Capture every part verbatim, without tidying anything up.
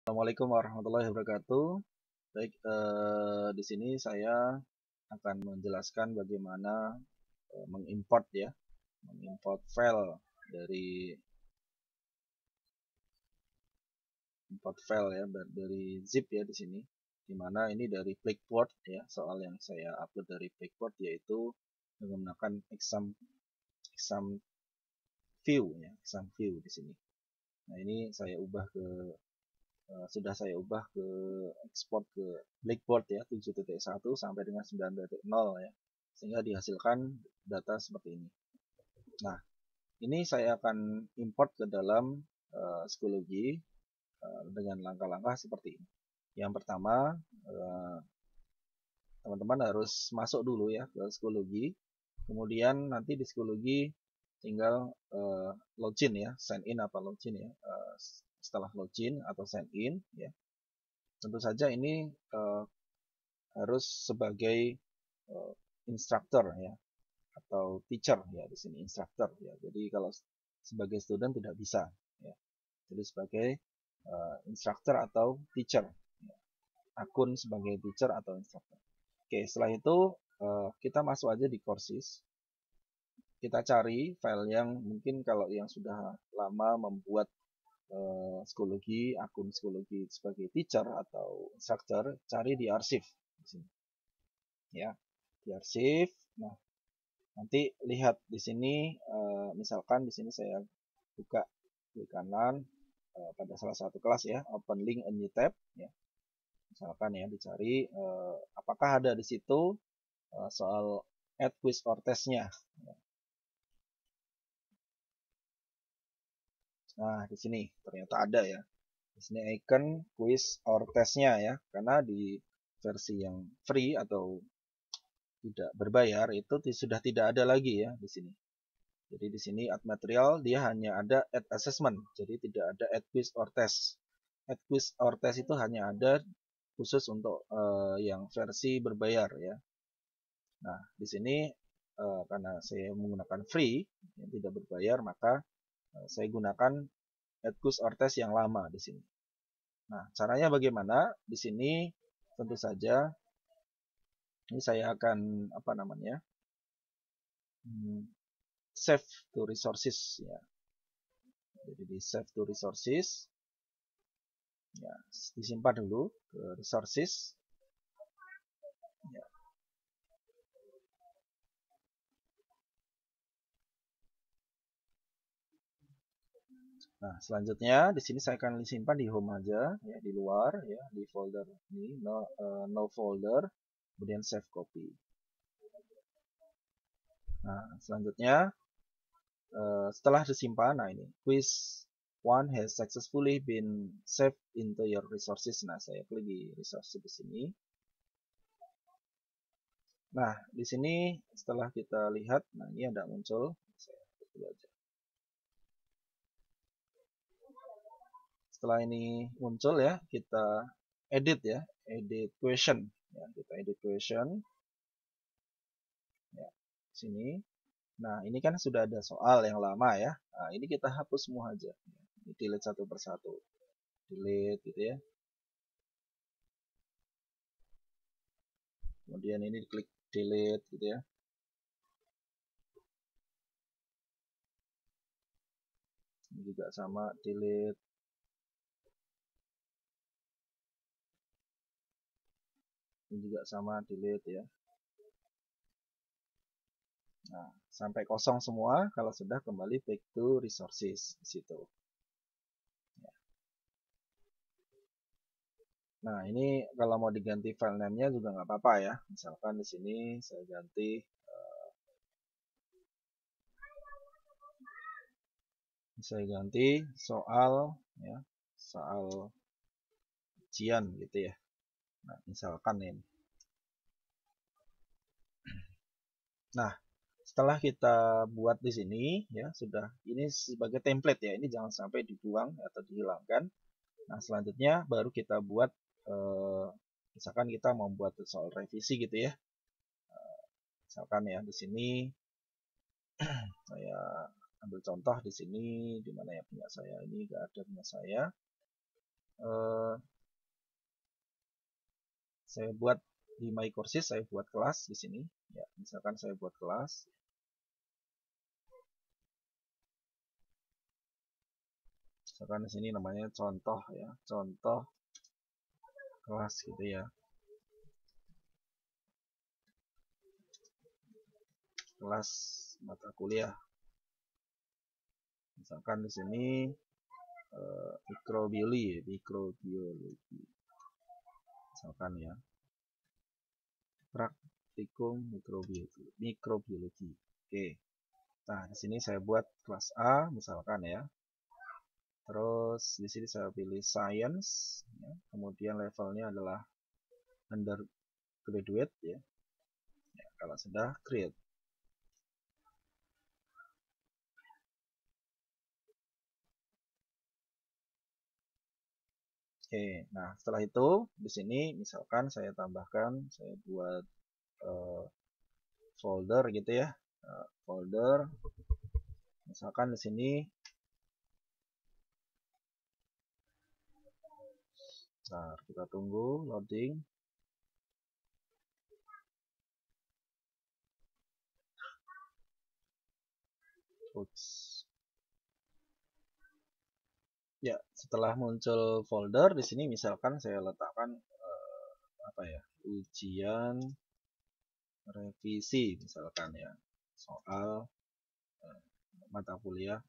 Assalamualaikum warahmatullahi wabarakatuh. Baik, eh, di sini saya akan menjelaskan bagaimana eh, mengimport ya, mengimport file dari import file ya dari zip ya di sini. Dimana ini dari Blackboard ya, soal yang saya upload dari Blackboard yaitu menggunakan exam exam view ya, exam view di sini. Nah ini saya ubah ke uh, sudah saya ubah ke ekspor ke Blackboard ya tujuh titik satu sampai dengan sembilan titik nol ya, sehingga dihasilkan data seperti ini. Nah ini saya akan import ke dalam uh, Schoology uh, dengan langkah-langkah seperti ini. Yang pertama, teman-teman uh, harus masuk dulu ya ke Schoology, kemudian nanti di Schoology tinggal uh, login ya, sign in apa login ya. Uh, setelah login atau sign in ya, tentu saja ini uh, harus sebagai uh, instruktur ya atau teacher ya, di sini instruktur ya. Jadi kalau sebagai student tidak bisa ya. Jadi sebagai uh, instruktur atau teacher ya. Akun sebagai teacher atau instruktur. Oke, setelah itu uh, kita masuk aja di courses. Kita cari file yang mungkin kalau yang sudah lama membuat uh, Schoology, akun Schoology sebagai teacher atau instruktur, cari di arsip di sini. Ya, di arsip. Nah, nanti lihat di sini, uh, misalkan di sini saya buka di kanan uh, pada salah satu kelas ya, open link a new tab ya. Misalkan ya dicari uh, apakah ada di situ uh, soal add quiz or testnya. Nah di sini ternyata ada ya. Di sini icon quiz or testnya ya, karena di versi yang free atau tidak berbayar itu sudah tidak ada lagi ya di sini. Jadi di sini add material dia hanya ada add assessment, jadi tidak ada add quiz or test. Add quiz or test itu hanya ada khusus untuk uh, yang versi berbayar ya. Nah di sini uh, karena saya menggunakan free yang tidak berbayar, maka uh, saya gunakan add quiz or test yang lama di sini. Nah caranya bagaimana? Di sini tentu saja ini saya akan apa namanya hmm, save to resources ya. Jadi di save to resources ya, disimpan dulu ke resources ya. Nah selanjutnya di sini saya akan simpan di home aja ya, di luar ya, di folder ini no, uh, no folder, kemudian save copy. Nah selanjutnya uh, setelah disimpan, nah ini quiz one has successfully been saved into your resources. Nah saya klik di resources di sini. Nah, di sini setelah kita lihat, nah ini ada muncul. Saya coba aja. Setelah ini muncul ya, kita edit ya, edit question. Ya, kita edit question. Ya, sini. Nah, ini kan sudah ada soal yang lama ya. Nah, ini kita hapus semua aja. Ini delete satu persatu. Delete gitu ya. Kemudian ini klik delete gitu ya. Ini juga sama, delete. Ini juga sama, delete ya. Nah, sampai kosong semua. Kalau sudah, kembali back to resources di situ. Nah, ini kalau mau diganti file name-nya juga nggak apa-apa ya. Misalkan di sini saya ganti uh, saya ganti soal ya, soal ujian gitu ya. Nah, misalkan ini. Nah, setelah kita buat di sini ya, sudah ini sebagai template ya. Ini jangan sampai dibuang atau dihilangkan. Nah, selanjutnya baru kita buat uh, misalkan kita mau buat soal revisi gitu ya. Uh, misalkan ya di sini saya ambil contoh di sini, di mana ya punya saya ini, nggak ada punya saya. uh, saya buat di My Courses, saya buat kelas di sini. Ya, misalkan saya buat kelas. Misalkan di sini namanya contoh ya, contoh kelas gitu ya. Kelas mata kuliah. Misalkan di sini uh, mikrobiologi, mikrobiologi. Misalkan ya. Praktikum mikrobiologi. Mikrobiologi. Oke. Nah, di sini saya buat kelas A misalkan ya. Terus di sini saya pilih science ya. Kemudian levelnya adalah undergraduate ya. Ya, kalau sudah create. Oke, nah setelah itu di sini misalkan saya tambahkan, saya buat uh, folder gitu ya, uh, folder. Misalkan di sini, nah kita tunggu loading. Oops. Ya, setelah muncul folder di sini misalkan saya letakkan uh, apa ya, ujian revisi misalkan ya, soal uh, mata kuliah.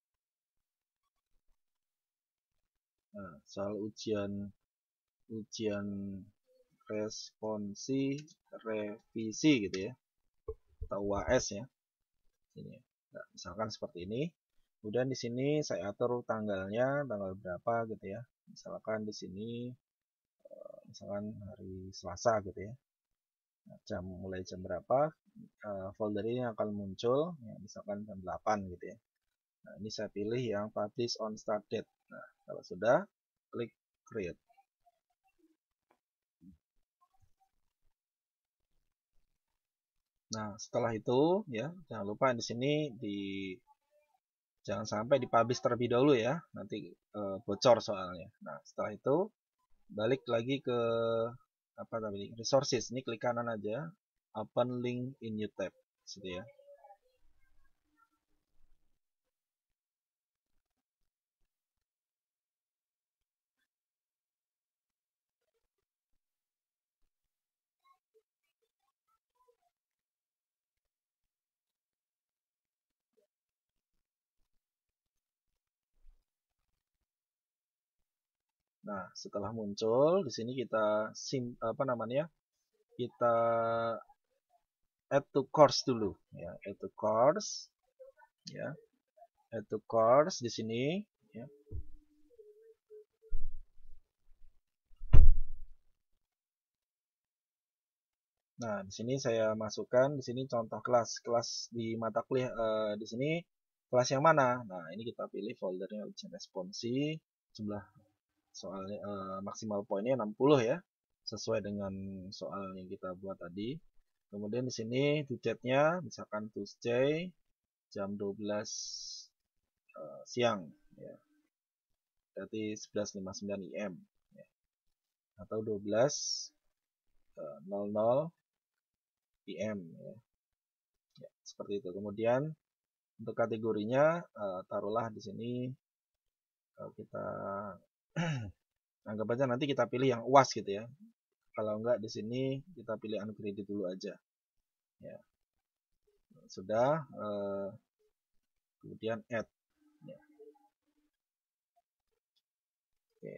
Nah, soal ujian ujian responsi revisi gitu ya, atau U A S ya. Ini. Nah, misalkan seperti ini. Kemudian di sini saya atur tanggalnya, tanggal berapa gitu ya. Misalkan di sini misalkan hari Selasa gitu ya. Nah, jam mulai jam berapa folder ini akan muncul, ya, misalkan jam delapan gitu ya. Nah, ini saya pilih yang publish on start date. Nah, kalau sudah, klik create. Nah, setelah itu ya, jangan lupa di sini di jangan sampai dipublish terlebih dahulu ya, nanti e, bocor soalnya. Nah, setelah itu balik lagi ke apa tadi? Resources. Ini klik kanan aja, open link in new tab, gitu ya. Nah, setelah muncul di sini kita sim apa namanya? Kita add to course dulu ya, add to course ya. Add to course di sini ya. Nah, di sini saya masukkan di sini contoh kelas, kelas di mata kuliah eh, di sini kelas yang mana? Nah, ini kita pilih foldernya ujian responsi, jumlah soalnya eh, maksimal poinnya enam puluh ya, sesuai dengan soal yang kita buat tadi. Kemudian di sini due date-nya misalkan Tuesday jam dua belas uh, siang ya. Berarti sebelas lewat lima puluh sembilan I M ya. Atau dua belas nol nol I M ya. Ya, seperti itu. Kemudian untuk kategorinya uh, taruhlah di sini kalau kita anggap aja nanti kita pilih yang U A S gitu ya. Kalau enggak di sini kita pilih uncredit dulu aja. Ya. Sudah uh, kemudian add ya. Oke.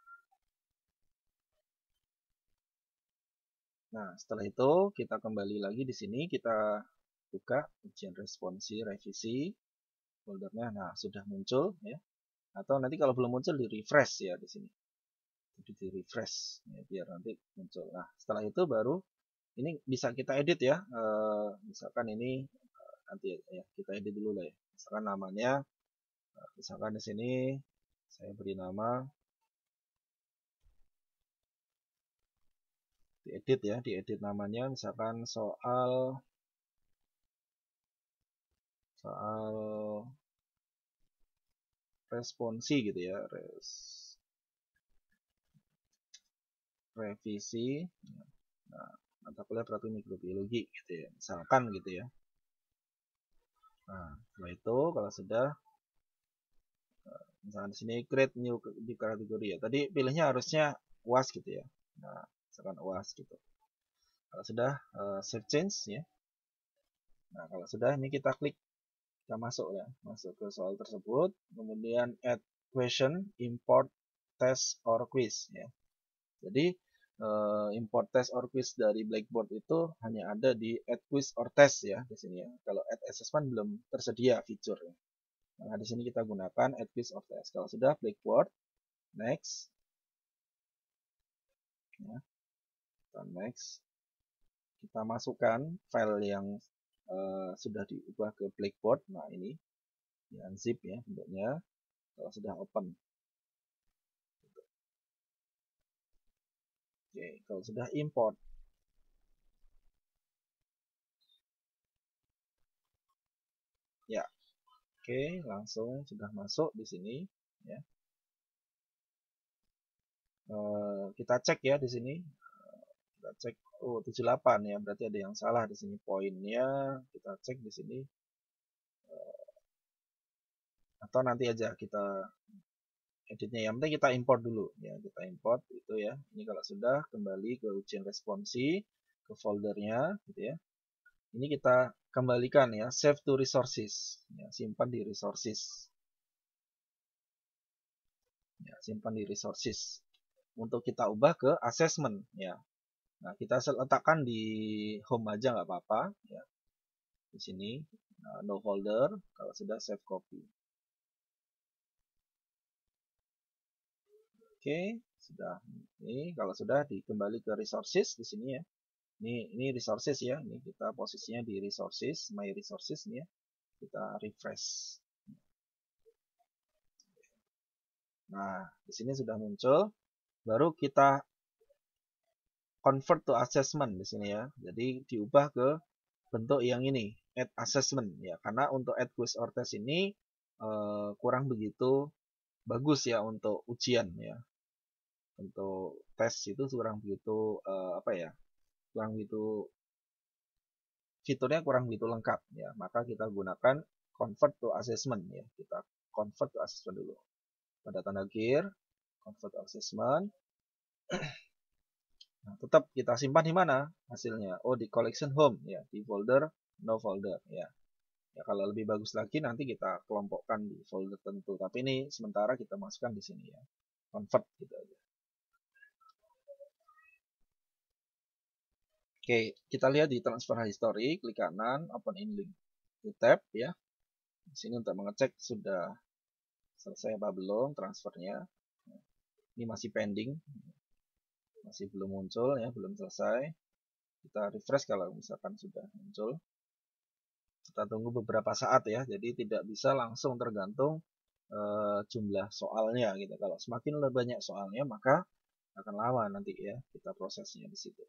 Nah, setelah itu kita kembali lagi di sini, kita buka ujian responsi revisi foldernya. Nah, sudah muncul ya. Atau nanti kalau belum muncul di refresh ya di sini. Jadi di refresh ya, biar nanti muncul. Nah, setelah itu baru ini bisa kita edit ya. E, misalkan ini nanti ya kita edit dulu lah ya. Misalkan namanya misalkan di sini saya beri nama diedit ya, diedit namanya misalkan soal soal responsi gitu ya, res revisi. Nah, mata kuliah praktikum mikrobiologi gitu ya, misalkan gitu ya. Nah, setelah itu kalau sudah misalkan di sini create new di kategori ya. Tadi pilihnya harusnya U A S gitu ya. Nah, misalkan U A S gitu. Kalau sudah uh, save change ya. Nah, kalau sudah ini kita klik, kita masuk ya, masuk ke soal tersebut, kemudian add question, import test or quiz ya. Jadi uh, import test or quiz dari Blackboard itu hanya ada di add quiz or test ya di sini ya. Kalau add assessment belum tersedia fitur ya. Nah, di sini kita gunakan add quiz or test. Kalau sudah Blackboard, next. Ya, kita next. Kita masukkan file yang uh, sudah diubah ke Blackboard. Nah, ini di unzip ya bentuknya. Kalau sudah open. Oke, kalau sudah import. Ya. Oke, langsung sudah masuk di sini ya. Uh, kita cek ya di sini. Kita cek oh tujuh puluh delapan ya, berarti ada yang salah di sini poinnya. Kita cek di sini. Uh, atau nanti aja kita editnya, yang penting kita import dulu ya, kita import itu ya. Ini kalau sudah kembali ke ujian responsi, ke foldernya gitu ya. Ini kita kembalikan ya, save to resources ya, simpan di resources ya, simpan di resources untuk kita ubah ke assessment ya. Nah, kita letakkan di home aja nggak apa-apa ya, di sini nah, no folder. Kalau sudah save copy. Oke, sudah. Ini kalau sudah dikembali ke resources di sini ya. Ini ini resources ya. Ini kita posisinya di resources, my resources nih ya. Kita refresh. Nah, di sini sudah muncul. Baru kita convert to assessment di sini ya. Jadi diubah ke bentuk yang ini, add assessment ya. Karena untuk add quiz or test ini eh, kurang begitu bagus ya untuk ujian ya. Untuk tes itu kurang begitu eh, apa ya? Kurang begitu fiturnya kurang begitu lengkap ya. Maka kita gunakan convert to assessment ya. Kita convert to assessment dulu. Pada tanda gear, convert to assessment. Nah, tetap kita simpan di mana hasilnya? Oh, di collection home ya, di folder no folder ya. Ya kalau lebih bagus lagi nanti kita kelompokkan di folder tertentu. Tapi ini sementara kita masukkan di sini ya. Convert gitu aja. Oke, kita lihat di transfer history, klik kanan, open in link to tab ya. Di sini untuk mengecek sudah selesai apa belum transfernya. Ini masih pending. Masih belum muncul ya, belum selesai. Kita refresh kalau misalkan sudah muncul. Kita tunggu beberapa saat ya, jadi tidak bisa langsung tergantung e, jumlah soalnya gitu. Kalau semakin lebih banyak soalnya maka akan lama nanti ya kita prosesnya di situ.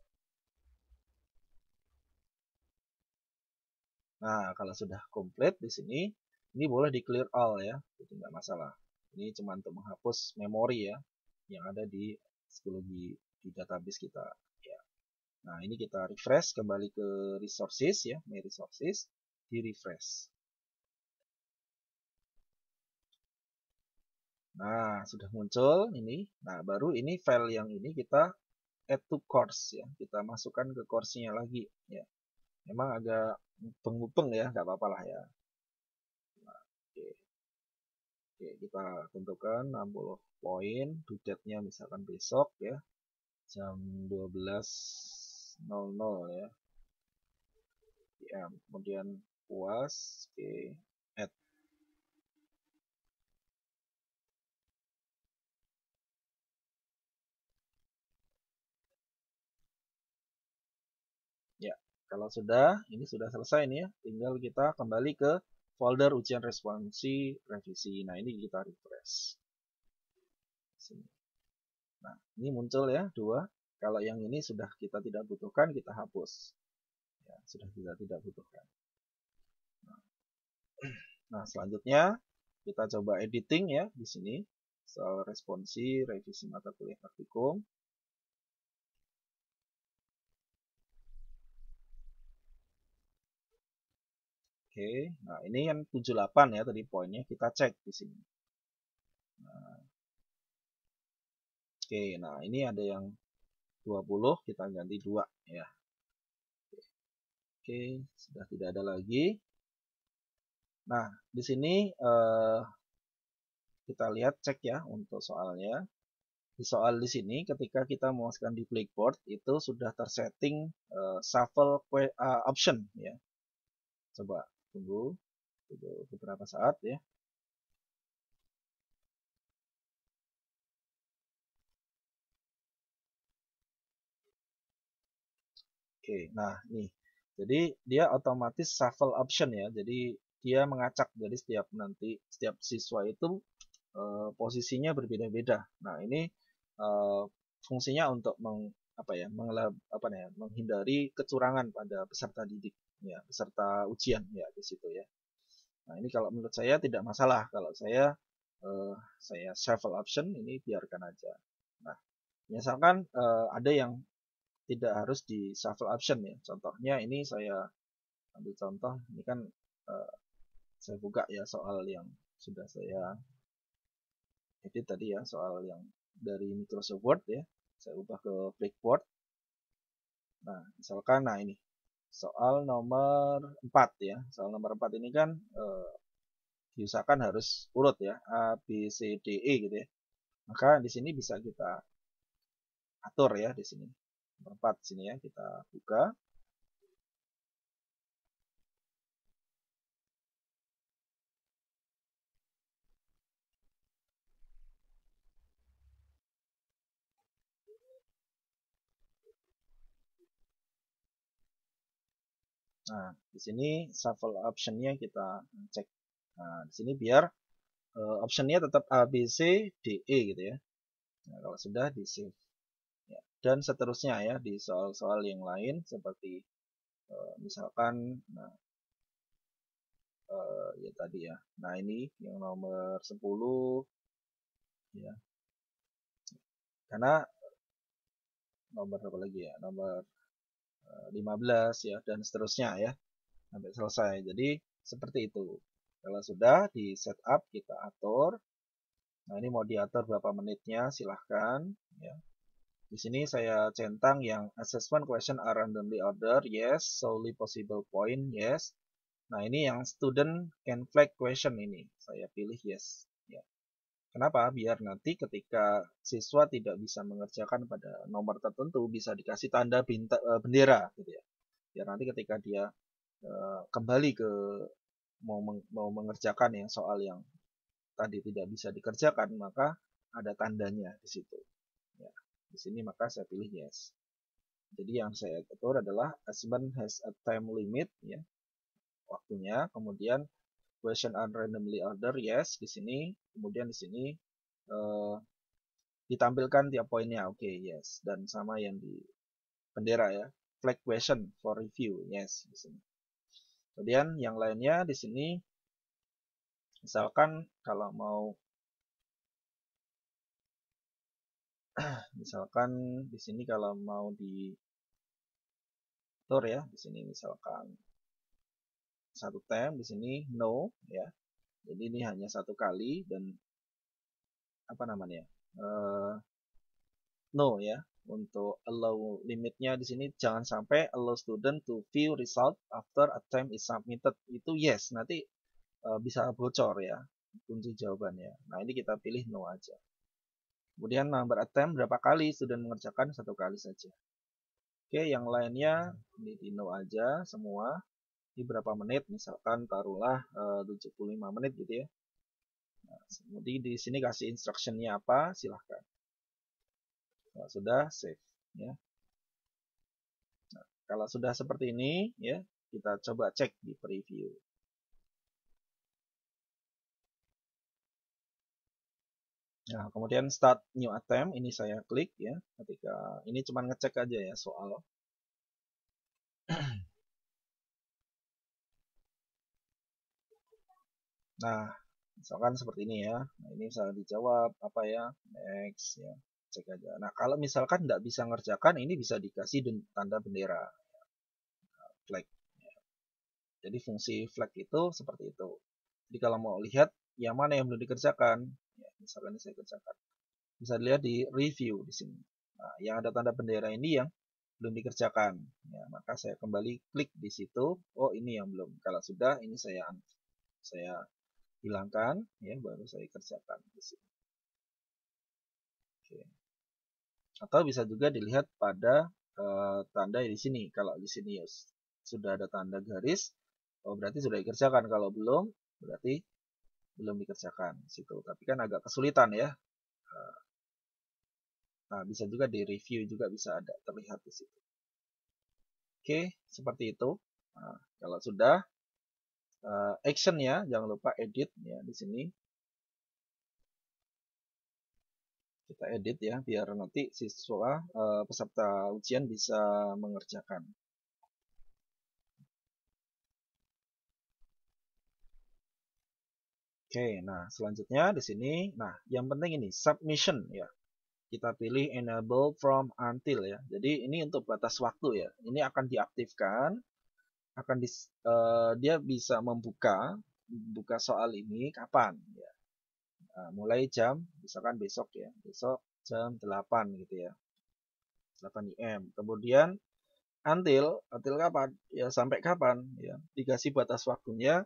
Nah, kalau sudah komplit di sini, ini boleh di clear all ya, itu nggak masalah. Ini cuma untuk menghapus memori ya yang ada di psikologi di database kita. Ya. Nah, ini kita refresh kembali ke resources ya, my resources, di refresh. Nah, sudah muncul ini. Nah, baru ini file yang ini kita add to course ya. Kita masukkan ke course-nya lagi ya. Memang agak mupeng-mupeng ya, nggak apa-apa lah ya. Nah, oke. Oke, kita tentukan enam puluh poin, due date-nya misalkan besok ya. Jam dua belas nol nol ya. P M. Kemudian puas, oke, add. Ya, kalau sudah, ini sudah selesai nih ya. Tinggal kita kembali ke folder ujian responsi revisi. Nah, ini kita refresh. Sini. Nah, ini muncul ya, dua. Kalau yang ini sudah kita tidak butuhkan, kita hapus. Ya, sudah kita tidak butuhkan. Nah, nah selanjutnya kita coba editing ya di sini. Soal responsi revisi mata kuliah praktikum. Oke, nah ini kan tujuh puluh delapan ya tadi poinnya, kita cek di sini. Nah, oke, nah ini ada yang dua puluh, kita ganti dua ya. Oke, sudah tidak ada lagi. Nah, di sini eh, kita lihat cek ya untuk soalnya. Di soal di sini ketika kita memasukkan di Blackboard itu sudah tersetting uh, shuffle uh, option ya. Coba tunggu, tunggu beberapa saat ya. Oke, nah nih. Jadi dia otomatis shuffle option ya. Jadi dia mengacak. Jadi setiap nanti setiap siswa itu uh, posisinya berbeda-beda. Nah, ini uh, fungsinya untuk meng, apa ya, mengelab, apa ya, menghindari kecurangan pada peserta didik ya, peserta ujian ya di situ ya. Nah, ini kalau menurut saya tidak masalah. Kalau saya uh, saya shuffle option ini biarkan aja. Nah, misalkan uh, ada yang tidak harus di shuffle option ya. Contohnya ini saya ambil contoh, ini kan uh, saya buka ya soal yang sudah saya edit tadi ya, soal yang dari Microsoft Word ya. Saya ubah ke Blackboard. Nah, misalkan nah ini soal nomor empat ya. Soal nomor empat ini kan uh, diusahakan harus urut ya, A, B, C, D, E gitu ya. Maka di sini bisa kita atur ya di sini. Nomor empat sini ya, kita buka. Nah, di sini shuffle optionnya kita cek. Nah, di sini biar uh, optionnya tetap A, B, C, D, E gitu ya. Nah, kalau sudah di save. Ya. Dan seterusnya ya di soal-soal yang lain seperti uh, misalkan nah, uh, ya tadi ya. Nah, ini yang nomor sepuluh ya. Karena nomor apa lagi ya? Nomor uh, lima belas ya dan seterusnya ya sampai selesai. Jadi seperti itu. Kalau sudah di setup kita atur. Nah, ini mau diatur berapa menitnya silahkan ya. Di sini saya centang yang assessment question are randomly ordered, yes. Solely possible point, yes. Nah, ini yang student can flag question ini. Saya pilih yes. Ya. Kenapa? Biar nanti ketika siswa tidak bisa mengerjakan pada nomor tertentu, bisa dikasih tanda binta, bendera. Gitu ya. Biar nanti ketika dia uh, kembali ke mau, meng, mau mengerjakan yang soal yang tadi tidak bisa dikerjakan, maka ada tandanya di situ. Ya. Di sini maka saya pilih yes. Jadi yang saya atur adalah assessment has a time limit ya, waktunya. Kemudian question are randomly order yes di sini. Kemudian di sini uh, ditampilkan tiap poinnya oke okay, yes. Dan sama yang di bendera ya, flag question for review yes di sini. Kemudian yang lainnya di sini misalkan kalau mau misalkan di sini kalau mau di atur ya di sini misalkan satu tem di sini no ya. Jadi ini hanya satu kali dan apa namanya? Uh, no ya. Untuk allow limitnya di sini jangan sampai allow student to view result after attempt is submitted. Itu yes, nanti uh, bisa bocor ya kunci jawabannya. Nah, ini kita pilih no aja. Kemudian number attempt berapa kali student mengerjakan satu kali saja. Oke, yang lainnya ini di no aja semua. Ini berapa menit? Misalkan taruhlah uh, tujuh puluh lima menit gitu ya. Nah, kemudian di sini kasih instructionnya apa? Silahkan. Nah, sudah save ya. Nah, kalau sudah seperti ini ya, kita coba cek di preview. Nah, kemudian start new attempt ini saya klik ya. Ketika ini cuma ngecek aja ya soal. Nah, misalkan seperti ini ya. Nah, ini bisa dijawab apa ya? Next ya. Cek aja. Nah, kalau misalkan tidak bisa ngerjakan, ini bisa dikasih tanda bendera flag. Jadi fungsi flag itu seperti itu. Jadi kalau mau lihat yang mana yang belum dikerjakan, ya, misalkan ini saya kerjakan, bisa dilihat di review di sini. Nah, yang ada tanda bendera ini yang belum dikerjakan. Ya, maka saya kembali klik di situ. Oh, ini yang belum. Kalau sudah, ini saya saya hilangkan, ya, baru saya kerjakan di sini. Oke. Atau bisa juga dilihat pada uh, tanda di sini. Kalau di sini ya, sudah ada tanda garis, oh berarti sudah dikerjakan. Kalau belum, berarti belum dikerjakan situ. Tapi kan agak kesulitan ya. Nah, bisa juga di review juga bisa ada terlihat di situ. Oke, seperti itu. Nah, kalau sudah uh, action ya, jangan lupa edit ya di sini. Kita edit ya, biar nanti siswa uh, peserta ujian bisa mengerjakan. Oke, nah selanjutnya di sini, nah yang penting ini submission ya. Kita pilih enable from until ya. Jadi ini untuk batas waktu ya. Ini akan diaktifkan, akan di, uh, dia bisa membuka, buka soal ini kapan ya. Nah, mulai jam, misalkan besok ya, besok jam delapan gitu ya, delapan I M. Kemudian until, until kapan? Ya sampai kapan ya. Dikasih batas waktunya,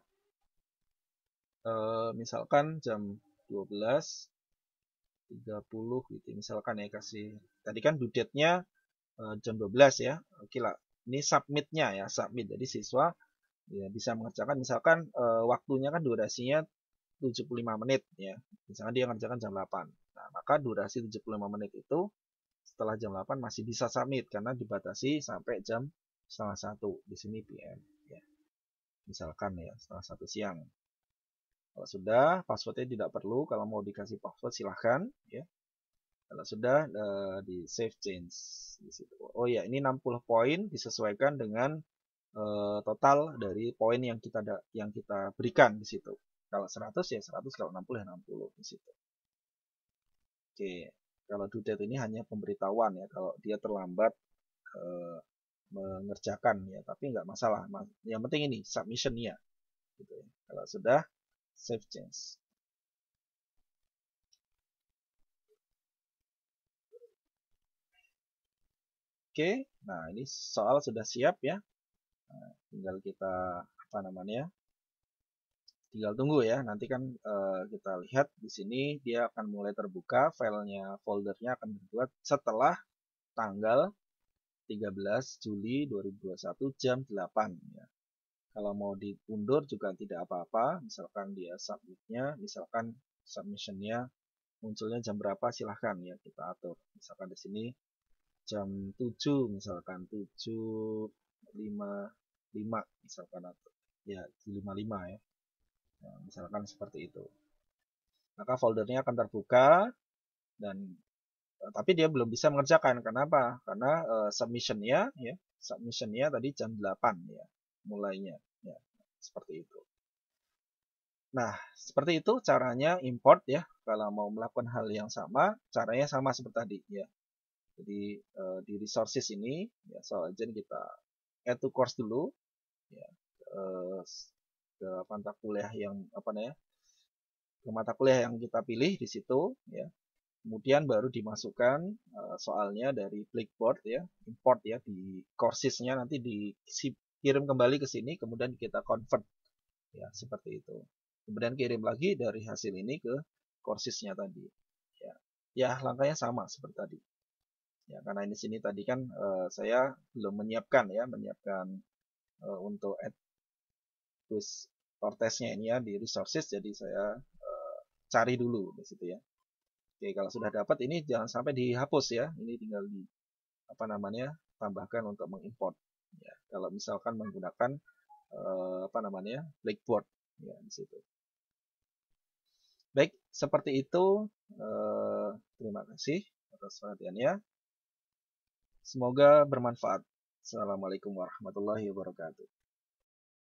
uh, misalkan jam dua belas tiga puluh gitu misalkan ya, kasih tadi kan due date-nya uh, jam dua belas ya. Oke lah, ini submit-nya ya, submit. Jadi siswa ya bisa mengerjakan misalkan uh, waktunya kan durasinya tujuh puluh lima menit ya. Misalkan dia mengerjakan jam delapan. Nah, maka durasi tujuh puluh lima menit itu setelah jam delapan masih bisa submit karena dibatasi sampai jam setengah satu di sini P M ya. Misalkan ya setengah satu siang. Kalau sudah, passwordnya tidak perlu. Kalau mau dikasih password silahkan ya. Kalau sudah uh, di save change di situ. Oh ya, ini enam puluh poin disesuaikan dengan uh, total dari poin yang kita yang kita berikan di situ. Kalau seratus ya seratus, kalau enam puluh ya enam puluh di situ. Oke, kalau due date ini hanya pemberitahuan ya, kalau dia terlambat uh, mengerjakan ya, tapi nggak masalah. Yang penting ini submission-nya gitu ya. Kalau sudah save change. Oke, nah ini soal sudah siap ya. Nah, tinggal kita apa namanya? Tinggal tunggu ya. Nanti kan uh, kita lihat di sini dia akan mulai terbuka, filenya, foldernya akan dibuat setelah tanggal tiga belas Juli dua ribu dua puluh satu jam delapan ya. Kalau mau diundur juga tidak apa-apa. Misalkan dia submitnya, misalkan submissionnya munculnya jam berapa silahkan ya kita atur. Misalkan di sini jam tujuh misalkan tujuh lima puluh lima misalkan atau ya lima puluh lima ya. Nah, misalkan seperti itu. Maka foldernya akan terbuka dan tapi dia belum bisa mengerjakan. Kenapa? Karena uh, submissionnya ya, submissionnya tadi jam delapan ya mulainya ya, seperti itu. Nah, seperti itu caranya import ya. Kalau mau melakukan hal yang sama, caranya sama seperti tadi ya. Jadi uh, di resources ini ya, so agent kita add to course dulu ya, uh, ke mata kuliah yang apa namanya? Ke mata kuliah yang kita pilih di situ ya. Kemudian baru dimasukkan uh, soalnya dari Blackboard ya, import ya di coursesnya nanti dikirim kembali ke sini, kemudian kita convert ya seperti itu. Kemudian kirim lagi dari hasil ini ke coursesnya tadi. Ya, ya langkahnya sama seperti tadi. Ya karena ini sini tadi kan uh, saya belum menyiapkan ya, menyiapkan uh, untuk add quiz or testnya ini ya di resources, jadi saya uh, cari dulu di situ ya. Oke, kalau sudah dapat ini jangan sampai dihapus ya. Ini tinggal di apa namanya? Tambahkan untuk mengimport. Ya, kalau misalkan menggunakan eh, apa namanya? Blackboard ya di situ. Baik, seperti itu. Eh, terima kasih atas perhatiannya. Semoga bermanfaat. Assalamualaikum warahmatullahi wabarakatuh.